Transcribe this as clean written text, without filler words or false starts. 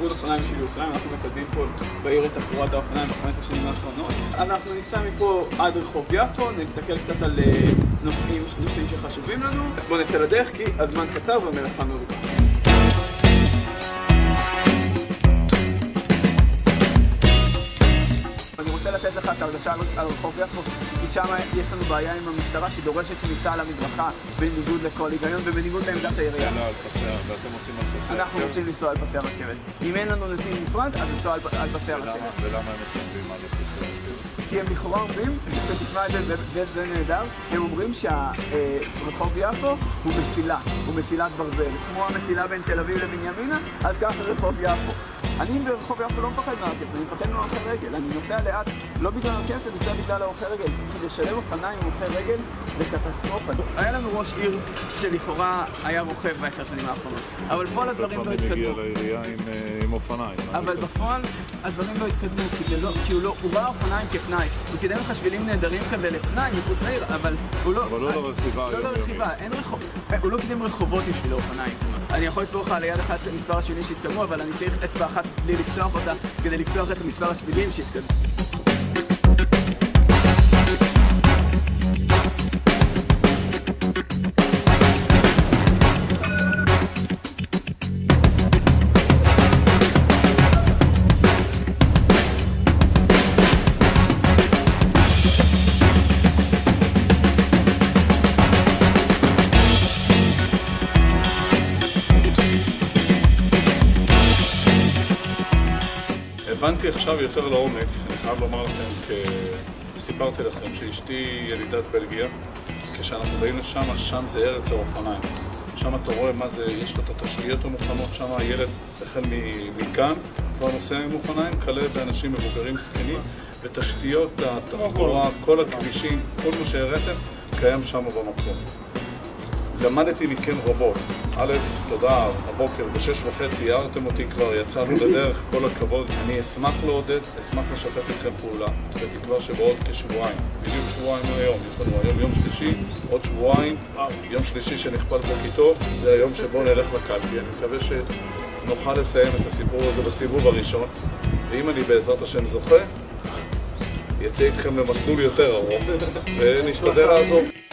איגוד אופניים של ירושלים, אנחנו מקדמים פה בעיר את תחבורת האופניים ב-15 שנים האחרונות. אנחנו ניסע מפה עד רחוב יפו, נסתכל קצת על נושאים שחשובים לנו. בואו נצא לדרך כי הזמן קצר והמלאכה מרובה. אני רוצה לתת לך את הרגשה על רחוב יפו, כי שם יש לנו בעיה עם המשטרה שדורשת כניסה על המדרכה בניגוד לכל היגיון ובניגוד לעמדת העירייה. ואתם רוצים על פסי הרכבת? אנחנו רוצים לנסוע על פסי הרכבת. אם אין לנו נתיב נפרד, אז לנסוע על פסי הרכבת. ולמה הם מסתכלים על פסי הרכבת? כי הם לכאורה אומרים, ותשמע את זה, זה נהדר, הם אומרים שהרחוב יפו הוא מסילה, הוא מסילת ברזל. כמו המסילה בין תל אביב לבנימינה, אז ככה רחוב יפו. אני ברחוב יפו לא מפחד מהרכבת, אני מפחד מהולכי רגל. אני נוסע לאט, לא בגלל הרכבת, אני נוסע בגלל ההולכי רגל. כי לשלב אופניים עם הולכי רגל זה קטסטרופה. היה לנו ראש עיר שלכאורה היה רוכב ב10 שנים האחרונות. אבל בפועל הדברים לא התקדמו. הגיע לעירייה עם אופניים. אבל בפועל הדברים לא התקדמו, כי הוא ראה אופניים כפנאי. הוא קידם לך שבילים נהדרים כזה לפנאי מחוץ לעיר, אבל הוא לא... אבל לא לרכיבה. לא לרכיבה, הוא לא קידם רחובות בשביל האופניים. אני יכול לספור לך על יד אחת מספר השבילים שהתקדמו, אבל אני צריך אצבע אחת בלי לפתוח אותה כדי לפתוח את מספר השבילים שהתקדמו. הבנתי עכשיו יותר לעומק, אני חייב לומר לכם, סיפרתי לכם שאשתי ילידת בלגיה, כשאנחנו באים לשם, שם זה ארץ האופניים. שם אתה רואה מה זה, יש לו את התשתיות המוכנות, שם הילד החל מכאן, כבר נוסע עם אופניים, כלה באנשים מבוגרים זקנים, ותשתיות התחבורה, כל הכבישים, כל מה שהראיתם, קיים שם במקום. למדתי מכם רבות. א', תודה, הבוקר ב6:30 הערתם אותי כבר, יצאנו לדרך, כל הכבוד. אני אשמח לעודד, אשמח לשתף אתכם פעולה, בתקווה שבעוד כשבועיים, בדיוק שבועיים מהיום, יש לנו היום יום שלישי, עוד שבועיים, יום שלישי שנכפל פה כיתו, זה היום שבו נלך לקלפי. אני מקווה שנוכל לסיים את הסיפור הזה בסיבוב הראשון, ואם אני בעזרת השם זוכה, יצא איתכם למסלול יותר ארוך, ונשתדל לעזור.